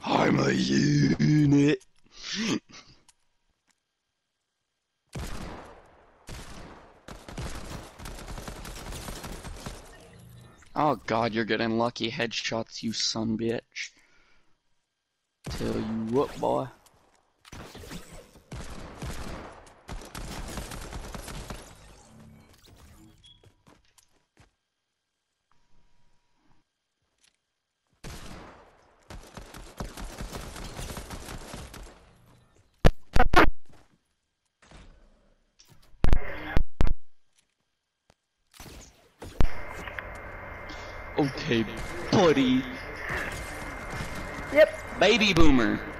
I'm a unit. Oh god, you're getting lucky headshots, you son bitch. Tell you what, boy. Okay, buddy. Yep. Baby boomer.